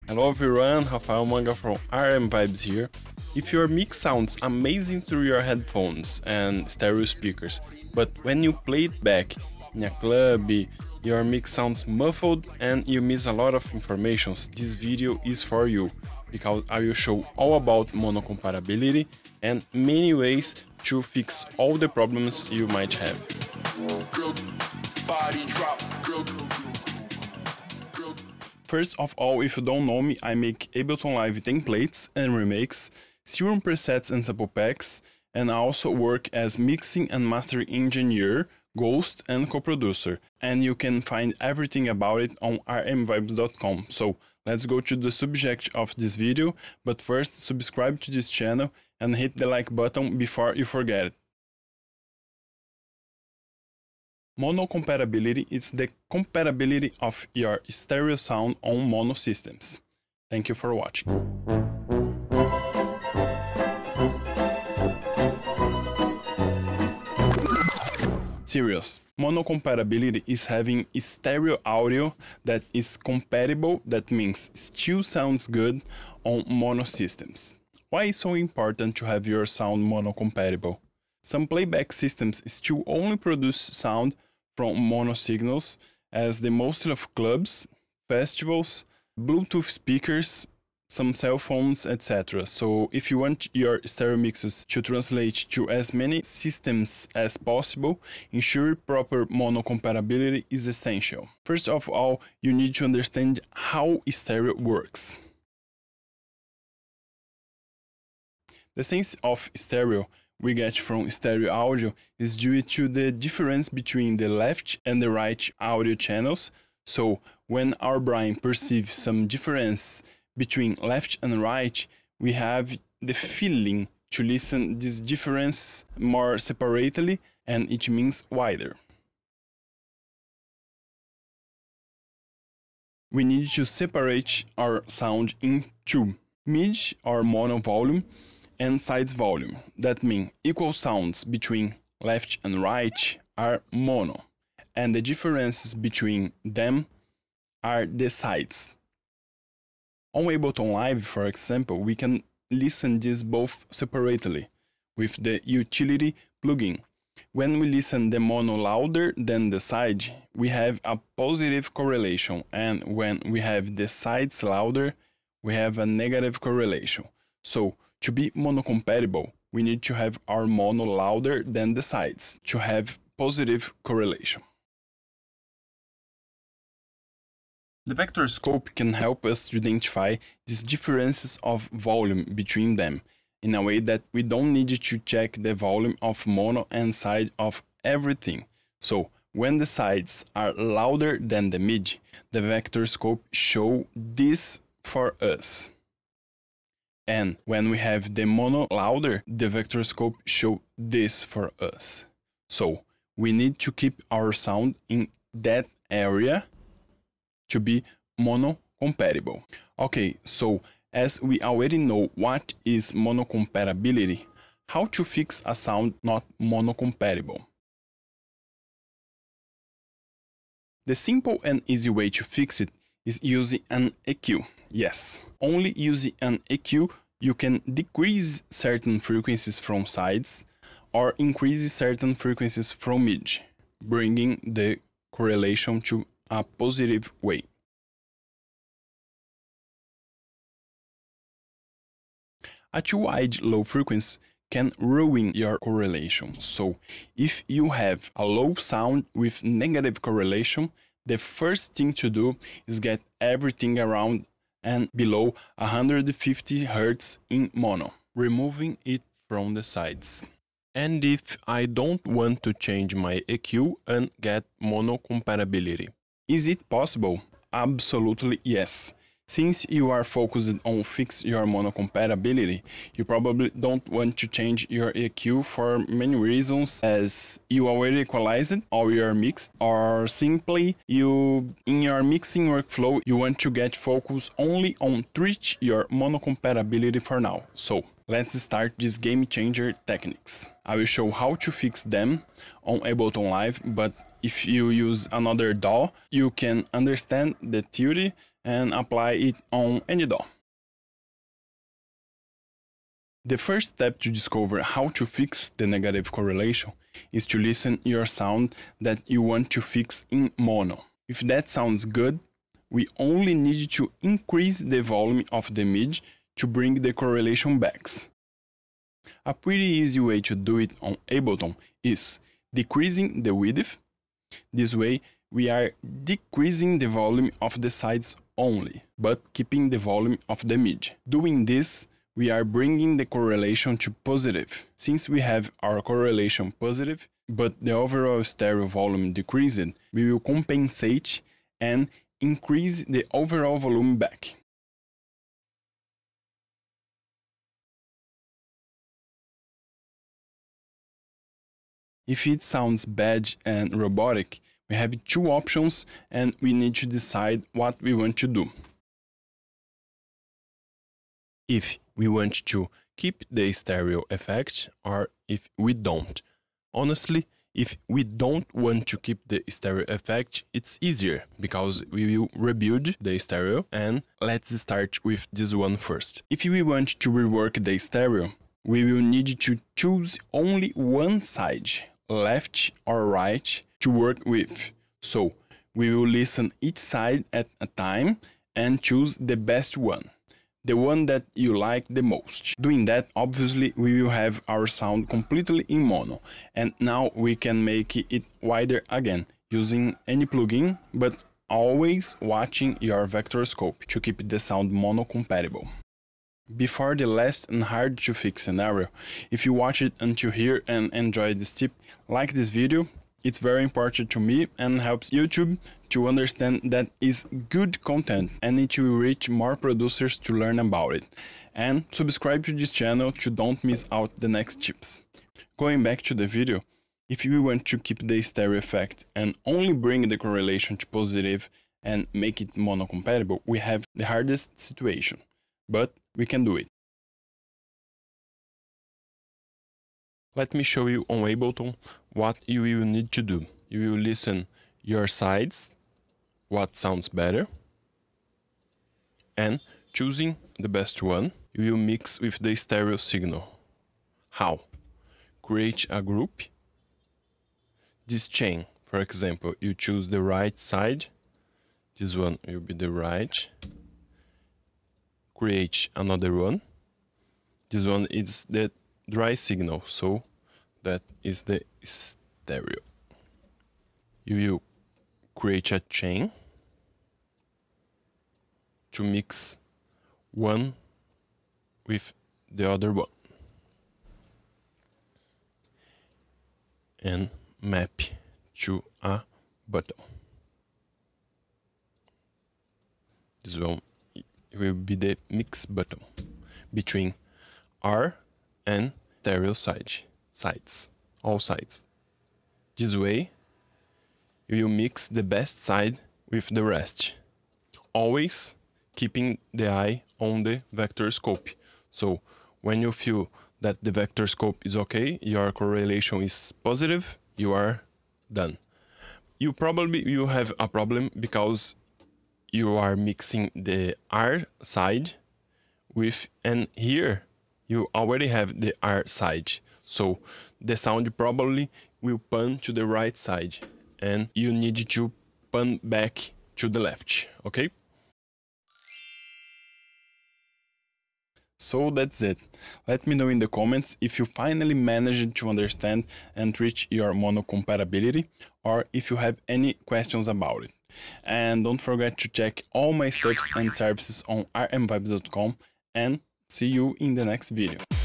Hello everyone, Rafael Manga from RM Vibes here. If your mix sounds amazing through your headphones and stereo speakers, but when you play it back in a club, your mix sounds muffled and you miss a lot of information, this video is for you, because I will show all about mono compatibility and many ways to fix all the problems you might have. First of all, if you don't know me, I make Ableton Live templates and remakes, serum presets and sample packs, and I also work as mixing and mastering engineer, ghost and co-producer. And you can find everything about it on rmvibes.com. So let's go to the subject of this video, but first subscribe to this channel and hit the like button before you forget it. Mono compatibility is the compatibility of your stereo sound on mono systems. Thank you for watching. Serious. Mono compatibility is having stereo audio that is compatible, that means still sounds good on mono systems. Why is it so important to have your sound mono compatible? Some playback systems still only produce sound from mono signals, as the mostly of clubs, festivals, Bluetooth speakers, some cell phones, etc. So if you want your stereo mixes to translate to as many systems as possible, ensure proper mono compatibility is essential. First of all, you need to understand how stereo works. The sense of stereo we get from stereo audio is due to the difference between the left and the right audio channels. So when our brain perceives some difference between left and right, we have the feeling to listen this difference more separately, and it means wider. We need to separate our sound in two: mid or mono volume and sides volume. That means equal sounds between left and right are mono, and the differences between them are the sides. On Ableton Live, for example, we can listen this both separately with the utility plugin. When we listen the mono louder than the side, we have a positive correlation, and when we have the sides louder, we have a negative correlation. So to be mono compatible, we need to have our mono louder than the sides to have positive correlation. The Vectorscope can help us to identify these differences of volume between them in a way that we don't need to check the volume of mono and side of everything. So when the sides are louder than the mid, the Vectorscope shows this for us. And when we have the mono louder, the Vectorscope shows this for us. So we need to keep our sound in that area to be mono compatible. Okay, so as we already know what is mono compatibility, how to fix a sound not mono compatible? The simple and easy way to fix it is using an EQ. Yes, only using an EQ you can decrease certain frequencies from sides or increase certain frequencies from mid, bringing the correlation to a positive way. A too wide low frequency can ruin your correlation. So if you have a low sound with negative correlation, the first thing to do is get everything around and below 150 Hz in mono, removing it from the sides. And if I don't want to change my EQ and get mono compatibility, is it possible? Absolutely yes. Since you are focused on fix your mono compatibility, you probably don't want to change your EQ for many reasons, as you already equalized all your mix, or simply in your mixing workflow you want to get focus only on treat your mono compatibility for now. So let's start these game changer techniques. I will show how to fix them on Ableton Live, but if you use another DAW, you can understand the theory and apply it on any DAW. The first step to discover how to fix the negative correlation is to listen your sound that you want to fix in mono. If that sounds good, we only need to increase the volume of the mid to bring the correlation back. A pretty easy way to do it on Ableton is decreasing the width. This way, we are decreasing the volume of the sides only, but keeping the volume of the mid. Doing this, we are bringing the correlation to positive. Since we have our correlation positive, but the overall stereo volume decreased, we will compensate and increase the overall volume back. If it sounds bad and robotic, we have two options and we need to decide what we want to do. If we want to keep the stereo effect or if we don't. Honestly, if we don't want to keep the stereo effect, it's easier because we will rebuild the stereo, and let's start with this one first. If we want to rework the stereo, we will need to choose only one side, left or right, to work with. So we will listen each side at a time and choose the best one, the one that you like the most. Doing that, obviously, we will have our sound completely in mono, and now we can make it wider again using any plugin, but always watching your Vectorscope to keep the sound mono compatible. Before the last and hard to fix scenario, if you watch it until here and enjoyed this tip, like this video. It's very important to me and helps YouTube to understand that it's good content and it will reach more producers to learn about it. And subscribe to this channel to don't miss out the next tips. Going back to the video, if you want to keep the stereo effect and only bring the correlation to positive and make it mono compatible, we have the hardest situation, but we can do it. Let me show you on Ableton what you will need to do. You will listen your sides, what sounds better, and choosing the best one, you will mix with the stereo signal. How? Create a group. This chain, for example, you choose the right side. This one will be the right. Create another one. This one is the dry signal, so that is the stereo. You will create a chain to mix one with the other one and map to a button. This one will be the mix button between R and stereo sides, all sides. This way, you will mix the best side with the rest, always keeping the eye on the Vectorscope. So when you feel that the Vectorscope is okay, your correlation is positive, you are done. You probably will have a problem because you are mixing the R side with, and here you already have the R side. So the sound probably will pan to the right side and you need to pan back to the left, okay? So that's it. Let me know in the comments if you finally managed to understand and reach your mono compatibility, or if you have any questions about it. And don't forget to check all my steps and services on rmvibes.com, and see you in the next video.